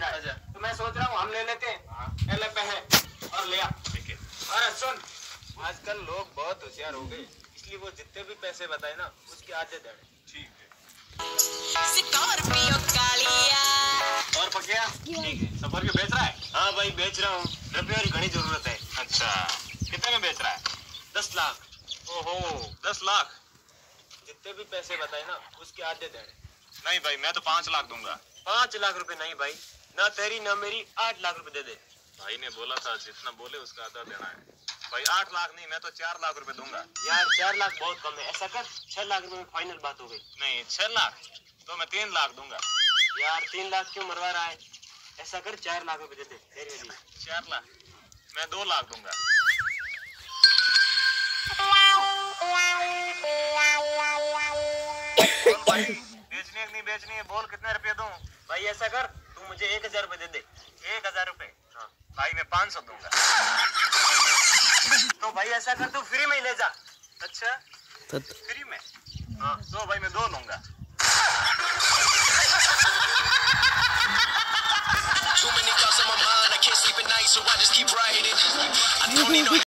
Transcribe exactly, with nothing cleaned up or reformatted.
है। अच्छा तो मैं सोच रहा हूँ हम ले लेते हैं। पहले पहले और ले आ। ठीक है। अरे सुन, आजकल लोग बहुत होशियार हो गए, इसलिए वो जितने भी पैसे बताए ना उसके आधे दे। ठीक है। स्कॉर्पियो कालिया और पकिया ठीक है। सफर के बेच रहा है? हाँ भाई बेच रहा हूँ, रुपये की घनी जरूरत है। अच्छा कितने में बेच रहा है? दस लाख। ओहो दस लाख। जितने भी पैसे बताए ना उसके आधे देने। नहीं भाई मैं तो पाँच लाख दूंगा। पाँच लाख रुपए नहीं भाई, ना तेरी ना मेरी, आठ लाख रुपए दे दे। भाई ने बोला था जितना बोले उसका आधा देना है। भाई आठ लाख नहीं, मैं तो चार लाख रुपए दूंगा। यार चार लाख बहुत कम है, ऐसा कर छह लाख रुपए में फाइनल बात हो गई। नहीं छह लाख तो मैं तीन लाख दूंगा। यार तीन लाख क्यों मरवा रहा है, ऐसा कर चार लाख रुपए दे दे तेरे लिए। चार लाख मैं दो लाख दूंगा। बोल भाई बेचनी है कि नहीं बेचनी है, बोल कितने रुपए दूं? भाई ऐसा कर तू मुझे एक हजार रुपए दे दे। एक हजार रुपए? हाँ। भाई मैं पाँच सौ दूंगा। तो भाई ऐसा कर तू फ्री में ही ले जा। अच्छा फ्री में? हाँ तो भाई मैं दो लूंगा। Too many thoughts on my mind, I can't sleep at night, so I just keep writing. I don't need no